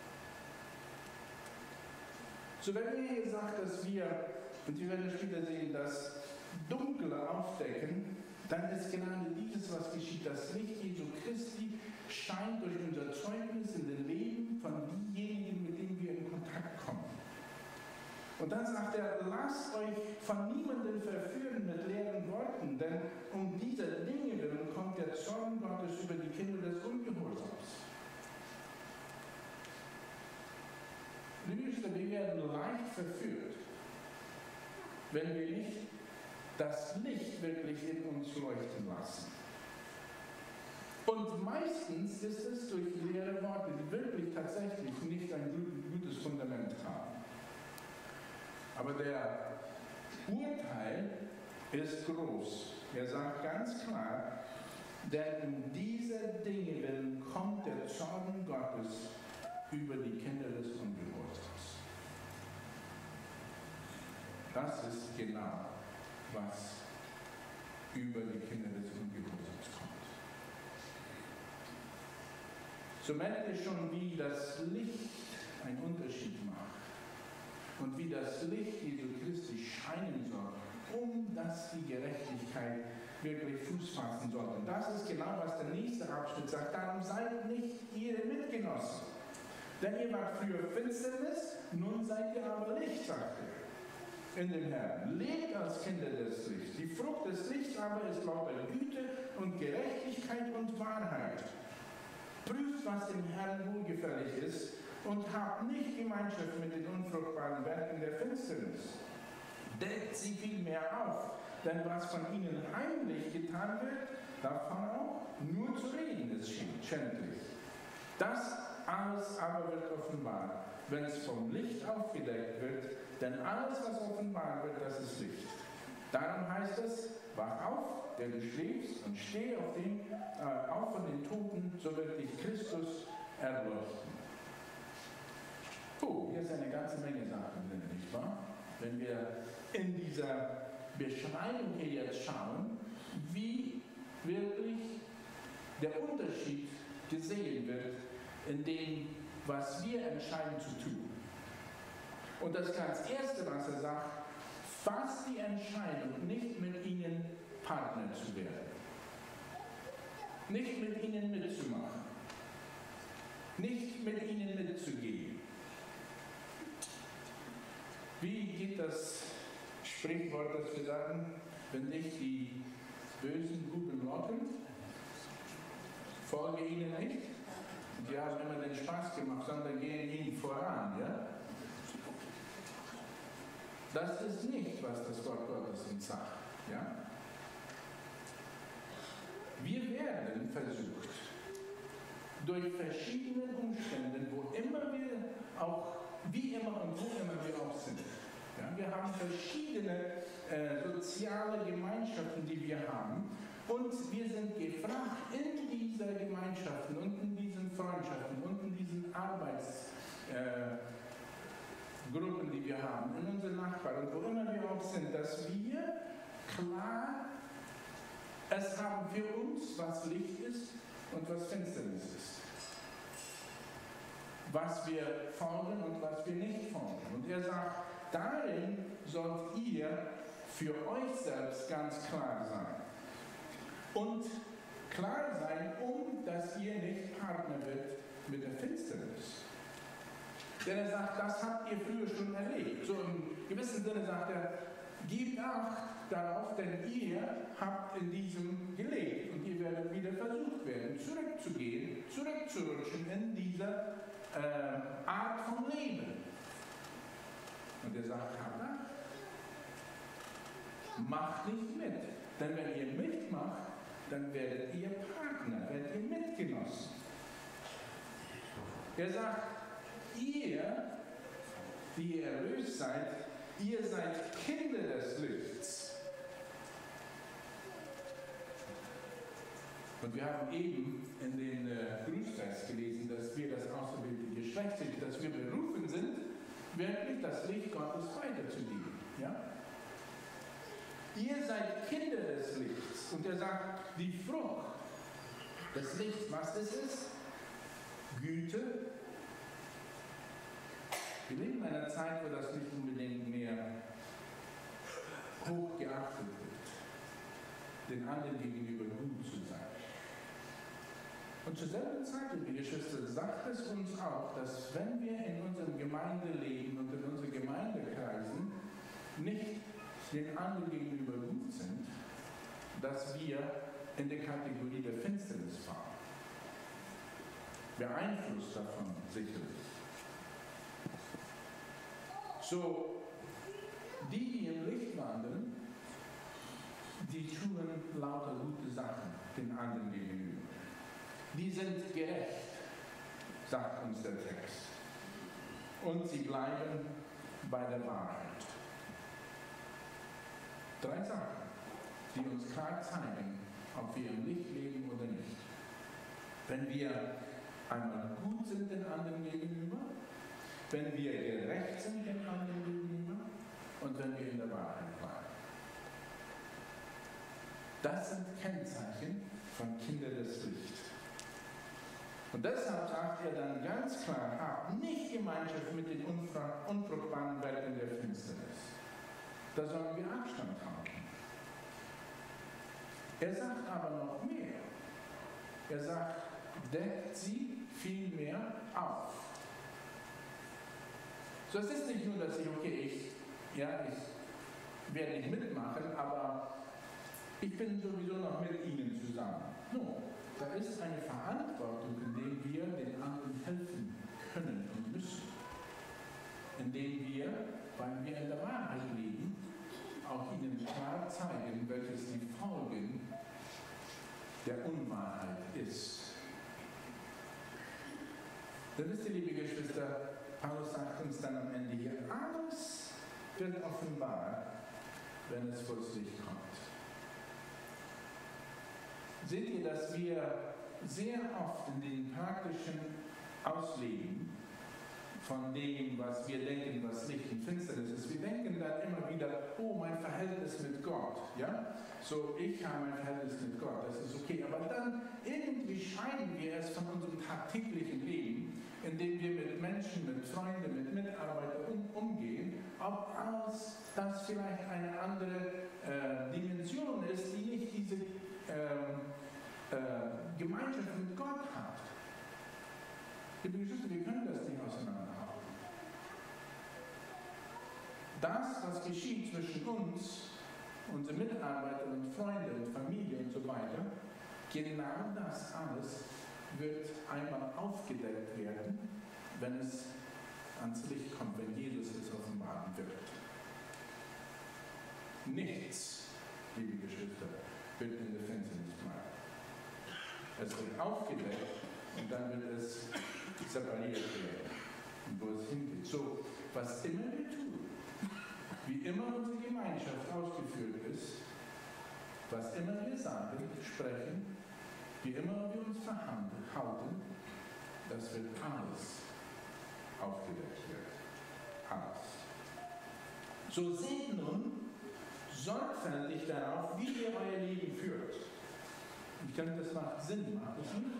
So, wenn wir hier sagt, dass wir, und wir werden später sehen, das Dunkle aufdecken, dann ist gerade dieses, was geschieht. Das Licht Jesu Christi scheint durch unser Zeugnis in den Leben von denjenigen, mit denen wir in Kontakt kommen. Und dann sagt er, lasst euch von niemandem verführen mit leeren Worten, denn um diese Dinge willen kommt der Zorn Gottes über die Kinder des Ungehorsams. Wir werden leicht verführt, wenn wir nicht das Licht wirklich in uns leuchten lassen. Und meistens ist es durch leere Worte, die wirklich tatsächlich nicht ein gutes Fundament haben. Aber der Urteil ist groß. Er sagt ganz klar, denn um diese Dinge willen kommt der Zorn Gottes über die Kinder des Ungehorsams. Das ist genau, was über die Kinder des Ungehorsams kommt. So merkt ihr schon, wie das Licht einen Unterschied macht und wie das Licht Jesu Christi scheinen soll, um dass die Gerechtigkeit wirklich Fuß fassen soll. Und das ist genau, was der nächste Abschnitt sagt. Darum seid nicht ihre Mitgenossen. Denn ihr wart früher Finsternis, nun seid ihr aber Licht, sagt er. In dem Herrn. Lebt als Kinder des Lichts. Die Frucht des Lichts aber ist lauter Güte und Gerechtigkeit und Wahrheit. Prüft, was dem Herrn wohlgefällig ist und habt nicht Gemeinschaft mit den unfruchtbaren Werken der Finsternis. Deckt sie vielmehr auf, denn was von ihnen heimlich getan wird, davon auch nur zu reden ist schändlich. Das alles aber wird offenbar, wenn es vom Licht aufgedeckt wird, denn alles, was offenbar wird, das ist Licht. Darum heißt es, wach auf, der du schläfst, und steh auf, den, äh, auf von den Toten, so wird dich Christus erleuchten. Oh, hier ist eine ganze Menge Sachen drin, nicht wahr? Wenn wir in dieser Beschreibung hier jetzt schauen, wie wirklich der Unterschied gesehen wird in dem, was wir entscheiden zu tun. Und das ganz Erste, was er sagt, fasst die Entscheidung, nicht mit ihnen Partner zu werden, nicht mit ihnen mitzumachen, nicht mit ihnen mitzugehen. Wie geht das Sprichwort, das wir sagen, wenn dich die bösen Buben locken, folge ihnen nicht? Die haben immer den Spaß gemacht, sondern gehen ihnen voran, ja? Das ist nicht, was das Wort Gottes uns sagt, ja? Wir werden versucht, durch verschiedene Umstände, wo immer wir auch, wie immer und wo immer wir auch sind. Ja? Wir haben verschiedene äh, soziale Gemeinschaften, die wir haben. Und wir sind gefragt, in dieser Gemeinschaften und in diesen Freundschaften und in diesen Arbeitsgruppen, äh, die wir haben, in unseren Nachbarn, wo immer wir auch sind, dass wir klar es haben für uns, was Licht ist und was Finsternis ist. Was wir folgen und was wir nicht folgen. Und er sagt, darin sollt ihr für euch selbst ganz klar sein. Und klar sein, um dass ihr nicht Partner wird mit der Finsternis. Denn er sagt, das habt ihr früher schon erlebt. So im gewissen Sinne sagt er, gebt Acht darauf, denn ihr habt in diesem gelebt und ihr werdet wieder versucht werden, zurückzugehen, zurückzurutschen in diese äh, Art von Leben. Und er sagt, Vater, macht nicht mit. Denn wenn ihr mitmacht, dann werdet ihr Partner, werdet ihr Mitgenossen. Er sagt, ihr, die ihr erlöst seid, ihr seid Kinder des Lichts. Und wir haben eben in den äh, Grußtext gelesen, dass wir das auserwählte Geschlecht sind, dass wir berufen sind, wirklich das Licht Gottes weiterzugeben. Ja? Ihr seid Kinder des Lichts. Und er sagt, die Frucht des Lichts, was ist es? Güte. Wir leben in einer Zeit, wo das nicht unbedingt mehr hoch geachtet wird, den anderen gegenüber gut zu sein. Und zur selben Zeit, liebe Geschwister, sagt es uns auch, dass wenn wir in unserem Gemeindeleben und in unseren Gemeindekreisen nicht den anderen gegenüber gut sind, dass wir in der Kategorie der Finsternis fahren. Beeinflusst davon sicherlich. So, die, die im Licht wandeln, die tun lauter gute Sachen den anderen gegenüber. Die sind gerecht, sagt uns der Text. Und sie bleiben bei der Wahrheit. Drei Sachen, die uns klar zeigen, ob wir im Licht leben oder nicht. Wenn wir einmal gut sind den anderen gegenüber, wenn wir gerecht sind den anderen gegenüber und wenn wir in der Wahrheit bleiben. Das sind Kennzeichen von Kindern des Lichts. Und deshalb sagt er dann ganz klar, habt nicht Gemeinschaft mit den unfruchtbaren Werken der Finsternis. Da sollen wir Abstand halten. Er sagt aber noch mehr. Er sagt, deckt sie vielmehr auf. So, es ist nicht nur, dass ich, okay, ich, ja, ich werde nicht mitmachen, aber ich bin sowieso noch mit ihnen zusammen. No, da ist eine Verantwortung, in der wir den anderen helfen können und müssen. Indem wir, weil wir in der Wahrheit leben, auch ihnen klar zeigen, welches die Folgen der Unwahrheit ist. Dann wisst ihr, liebe Geschwister, Paulus sagt uns dann am Ende hier, alles wird offenbar, wenn es vor das Licht kommt. Seht ihr, dass wir sehr oft in den praktischen Ausleben von dem, was wir denken, was Licht und Finsternis ist. Wir denken dann immer wieder, oh, mein Verhältnis mit Gott. Ja? So, ich habe mein Verhältnis mit Gott, das ist okay. Aber dann irgendwie scheiden wir es von unserem tagtäglichen Leben, indem wir mit Menschen, mit Freunden, mit Mitarbeitern um, umgehen, ob alles das vielleicht eine andere äh, Dimension ist, die nicht diese äh, äh, Gemeinschaft mit Gott hat. Liebe Geschwister, wir können das nicht auseinanderhalten. Das, was geschieht zwischen uns, unsere Mitarbeiter und Freunde und Familie und so weiter, genau das alles wird einmal aufgedeckt werden, wenn es ans Licht kommt, wenn Jesus es offenbaren wird. Nichts, liebe Geschwister, wird in der Finsternis bleiben. Es wird aufgedeckt und dann wird es separiert werden, wo es hingeht. So, was immer wir tun, wie immer unsere Gemeinschaft ausgeführt ist, was immer wir sagen, sprechen, wie immer wir uns verhalten, das wird alles aufgedeckt werden. Alles. So seht nun sorgfältig darauf, wie ihr euer Leben führt. Ich denke, das macht Sinn, macht es nicht?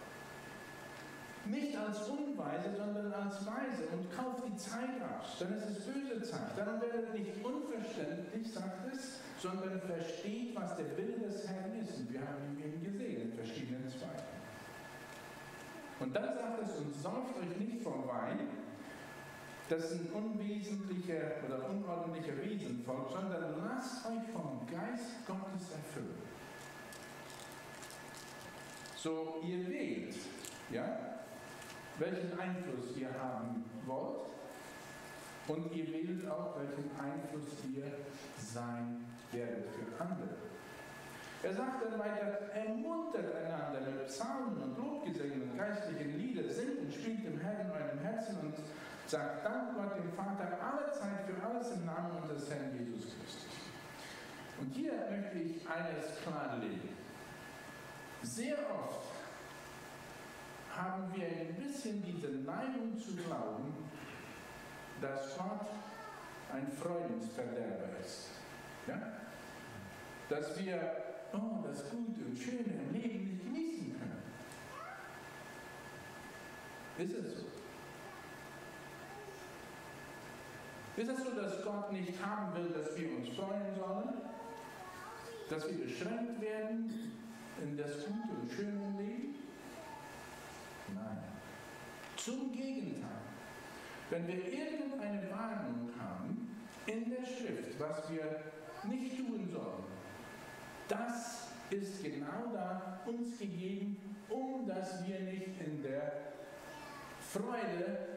Nicht als Unweise, sondern als Weise und kauft die Zeit aus, denn es ist böse Zeit. Darum werdet nicht unverständlich, sagt es, sondern versteht, was der Wille des Herrn ist. Und wir haben ihn eben gesehen in verschiedenen Zweigen. Und dann sagt es uns, sauft euch nicht vom Wein, das ein unwesentlicher oder unordentlicher Wesen folgt, sondern lasst euch vom Geist Gottes erfüllen. So, ihr wählt, ja, welchen Einfluss ihr haben wollt und ihr wählt auch, welchen Einfluss ihr sein werdet für andere. Er sagt dann weiter, ermuntert einander mit Psalmen und Lobgesängen und geistlichen Lieder, singt und spielt dem Herrn in eurem Herzen und sagt Dank Gott dem Vater alle Zeit für alles im Namen unseres Herrn Jesus Christus. Und hier möchte ich eines klarlegen. Sehr oft haben wir ein bisschen diese Neigung zu glauben, dass Gott ein Freudensverderber ist. Ja? Dass wir oh, das Gute und Schöne im Leben nicht genießen können. Ist es so? Ist es so, dass Gott nicht haben will, dass wir uns freuen sollen? Dass wir beschränkt werden in das Gute und Schöne im Leben? Nein. Zum Gegenteil. Wenn wir irgendeine Warnung haben in der Schrift, was wir nicht tun sollen, das ist genau da uns gegeben, um dass wir nicht in der Freude,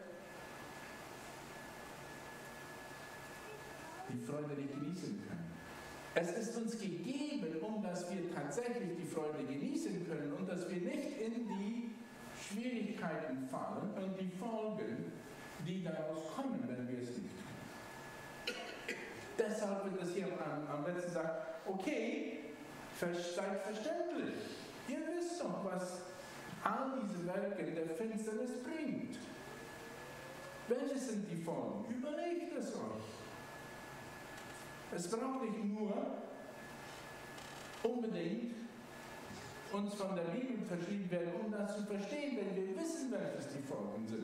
die Freude nicht genießen können. Es ist uns gegeben, um dass wir tatsächlich die Freude genießen können und dass wir nicht in die Schwierigkeiten fallen und die Folgen, die daraus kommen, wenn wir es nicht tun. Deshalb wird es hier am, am letzten gesagt, okay, seid verständlich. Ihr wisst doch, was all diese Werke der Finsternis bringt. Welche sind die Folgen? Überlegt es euch. Es braucht nicht nur unbedingt uns von der Bibel verschrieben werden, um das zu verstehen, wenn wir wissen, welches die Folgen sind.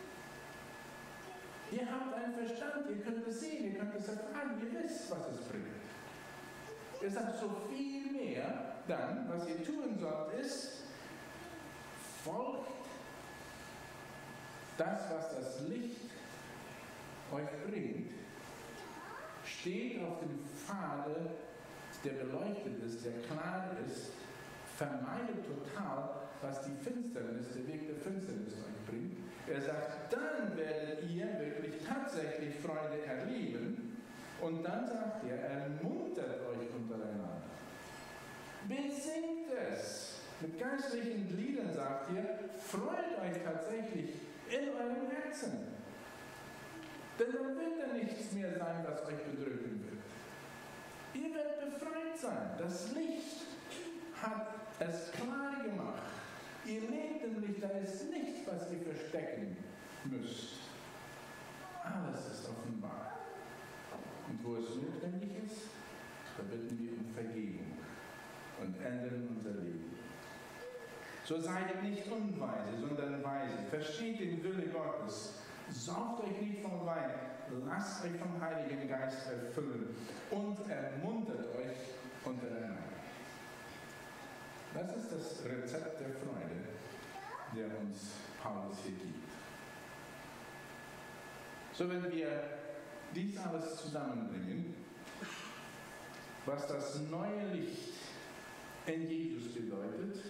Ihr habt einen Verstand, ihr könnt es sehen, ihr könnt es erfahren, ihr wisst, was es bringt. Ihr sagt so viel mehr, dann, was ihr tun sollt, ist, folgt das, was das Licht euch bringt, steht auf dem Pfade, der beleuchtet ist, der klar ist, vermeidet total, was die Finsternis, der Weg der Finsternis euch bringt. Er sagt, dann werdet ihr wirklich tatsächlich Freude erleben. Und dann sagt er, ermuntert euch untereinander. Besingt es. Mit geistlichen Liedern sagt ihr, freut euch tatsächlich in eurem Herzen. Denn dann wird da nichts mehr sein, was euch bedrücken wird. Ihr werdet befreit sein. Das Licht hat es klar gemacht. Ihr lebt im Licht, da ist nichts, was ihr verstecken müsst. Alles ist offenbar. Und wo es notwendig ist, da bitten wir um Vergebung und ändern unser Leben. So seid nicht unweise, sondern weise. Versteht den Wille Gottes. Sauft euch nicht vom Wein. Lasst euch vom Heiligen Geist erfüllen und ermuntert euch untereinander. Das ist das Rezept der Freude, der uns Paulus hier gibt. So, wenn wir dies alles zusammenbringen, was das neue Licht in Jesus bedeutet,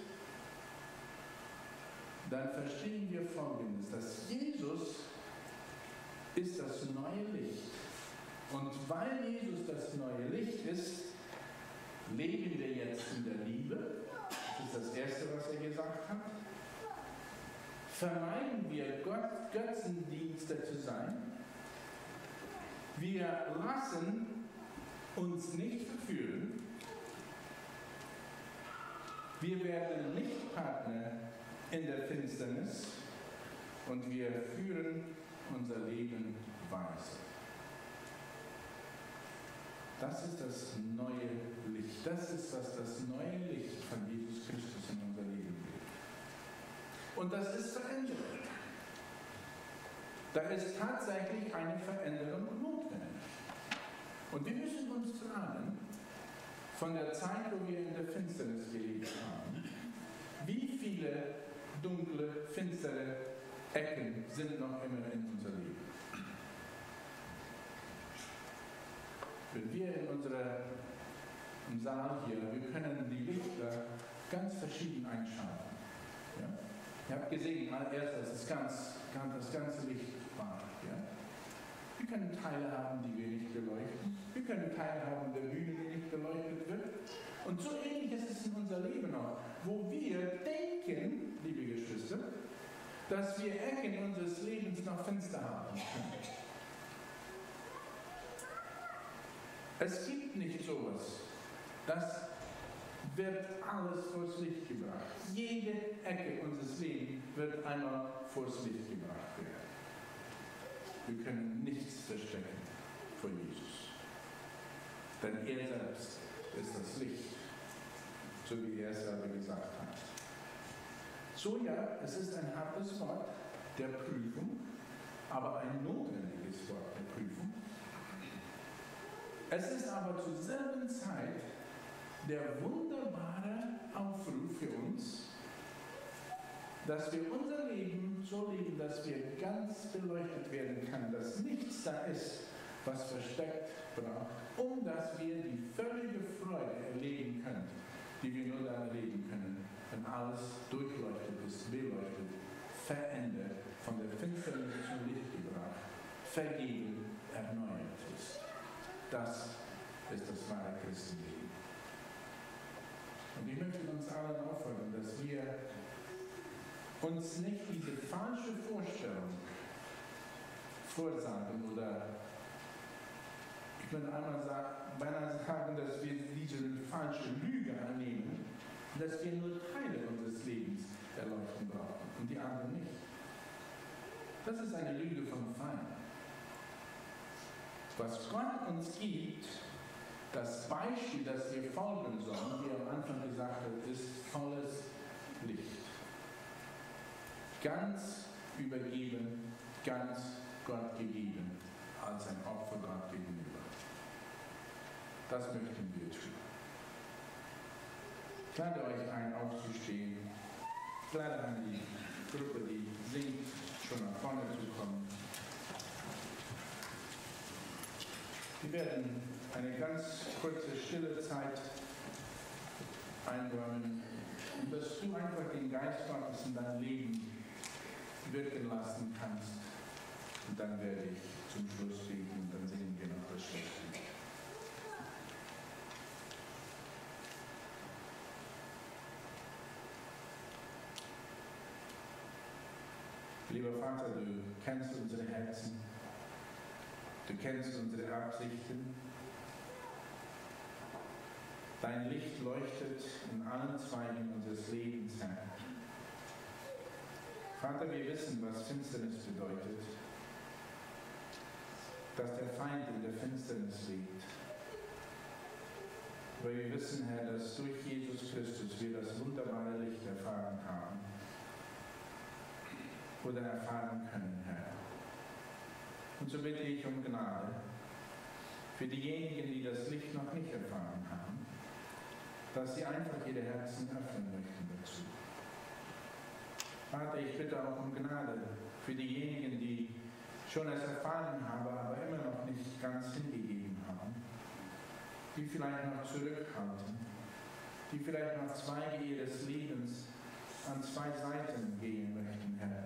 dann verstehen wir Folgendes, dass Jesus ist das neue Licht. Und weil Jesus das neue Licht ist, leben wir jetzt in der Liebe. Das ist das Erste, was er gesagt hat. Vermeiden wir Gott Götzendienste zu sein. Wir lassen uns nicht verführen. Wir werden nicht Partner in der Finsternis und wir führen unser Leben weise. Das ist das neue Licht. Das ist, was das neue Licht von Jesus Christus in unser Leben bringt. Und das ist Veränderung. Da ist tatsächlich eine Veränderung notwendig. Und wir müssen uns fragen, von der Zeit, wo wir in der Finsternis gelebt haben, wie viele dunkle, finstere Ecken sind noch immer in unser Leben? Wenn wir in unserem Saal hier, wir können die Lichter ganz verschieden einschalten. Ihr habt gesehen, erst als das, ganz, ganz, das ganze Licht war. Ja? Wir können Teile haben, die wir nicht beleuchten. Wir können Teile haben der Bühne, die nicht beleuchtet wird. Und so ähnlich ist es in unser Leben auch, wo wir denken, liebe Geschwister, dass wir Ecken unseres Lebens noch Fenster haben können. Es gibt nicht sowas. Das wird alles vors Licht gebracht. Jede Ecke unseres Lebens wird einmal vors Licht gebracht werden. Wir können nichts verstecken vor Jesus. Denn er selbst ist das Licht, so wie er es selber gesagt hat. So ja, es ist ein hartes Wort der Prüfung, aber ein notwendiges Wort der Prüfung. Es ist aber zur selben Zeit der wunderbare Aufruf für uns, dass wir unser Leben so leben, dass wir ganz beleuchtet werden können, dass nichts da ist, was versteckt braucht, um dass wir die völlige Freude erleben können, die wir nur dann erleben können, wenn alles durchleuchtet ist, beleuchtet, verändert, von der Finsternis zum Licht gebracht, vergeben, erneuert ist. Das ist das wahre Christenleben. Und ich möchte uns allen auffordern, dass wir uns nicht diese falsche Vorstellung vorsagen oder ich würde einmal sagen, beinahe sagen, dass wir diese falsche Lüge annehmen, dass wir nur Teile unseres Lebens erleuchten brauchen und die anderen nicht. Das ist eine Lüge vom Feind. Was Gott uns gibt, das Beispiel, das wir folgen sollen, wie er am Anfang gesagt hat, ist volles Licht. Ganz übergeben, ganz Gott gegeben, als ein Opfer Gott gegenüber. Das möchten wir tun. Ich lade euch ein, aufzustehen. Ich lade an die Gruppe, die singt, schon nach vorne zu kommen. Wir werden eine ganz kurze stille Zeit einräumen, und dass du einfach den Geist Gottes in dein Leben wirken lassen kannst. Und dann werde ich zum Schluss beten und dann singen wir noch das Schlusslied. Lieber Vater, du kennst unsere Herzen, du kennst unsere Absichten. Dein Licht leuchtet in allen Zweigen unseres Lebens, Herr. Vater, wir wissen, was Finsternis bedeutet, dass der Feind in der Finsternis liegt. Aber wir wissen, Herr, dass durch Jesus Christus wir das wunderbare Licht erfahren haben oder erfahren können, Herr. Und so bitte ich um Gnade für diejenigen, die das Licht noch nicht erfahren haben, dass sie einfach ihre Herzen öffnen möchten dazu. Vater, ich bitte auch um Gnade für diejenigen, die schon es erfahren haben, aber immer noch nicht ganz hingegeben haben, die vielleicht noch zurückhalten, die vielleicht noch Zweige ihres Lebens an zwei Seiten gehen möchten, Herr.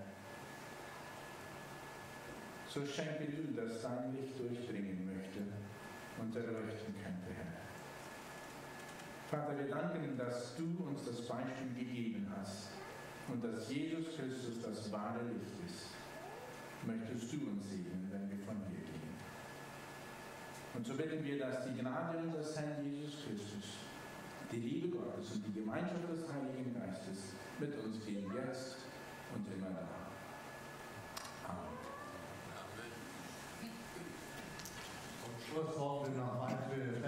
So schenke du, dass dein Licht durchdringen möchte und erleuchten könnte, Herr. Vater, wir danken, dass du uns das Beispiel gegeben hast und dass Jesus Christus das wahre Licht ist. Möchtest du uns segnen, wenn wir von hier gehen. Und so bitten wir, dass die Gnade unseres Herrn Jesus Christus, die Liebe Gottes und die Gemeinschaft des Heiligen Geistes mit uns gehen, jetzt und immer da. Amen. Zum Schluss wollen wir noch einführen.